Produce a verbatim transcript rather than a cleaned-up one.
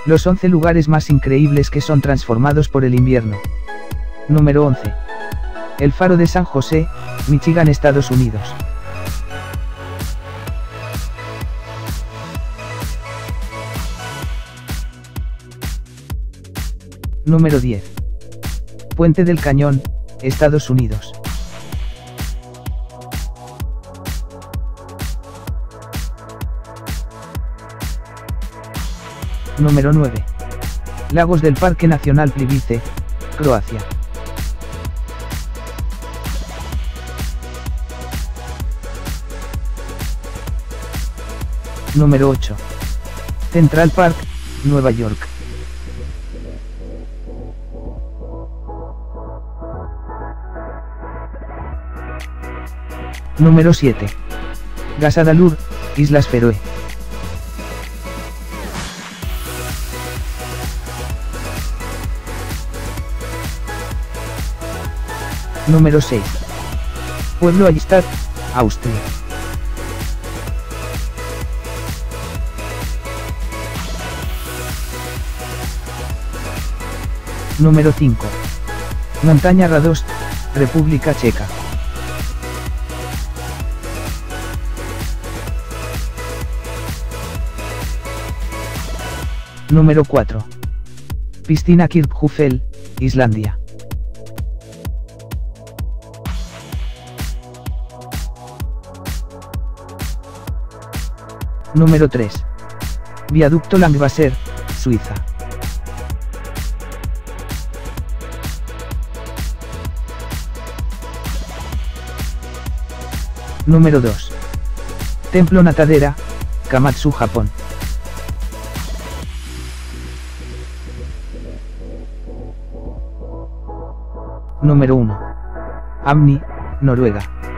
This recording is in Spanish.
Los once lugares más increíbles que son transformados por el invierno. Número once. El Faro de San José, Michigan, Estados Unidos. Número diez. Puente del Cañón, Estados Unidos. Número nueve. Lagos del Parque Nacional Plivice, Croacia. Número ocho. Central Park, Nueva York. Número siete. Gasadalur, Islas Feroe. Número seis. Pueblo Allstatt, Austria. Número cinco. Montaña Radost, República Checa. Número cuatro. Piscina Kirkhufell, Islandia. Número tres. Viaducto Langwasser, Suiza. Número dos. Templo Natadera, Kamatsu, Japón. Número uno. Amni, Noruega.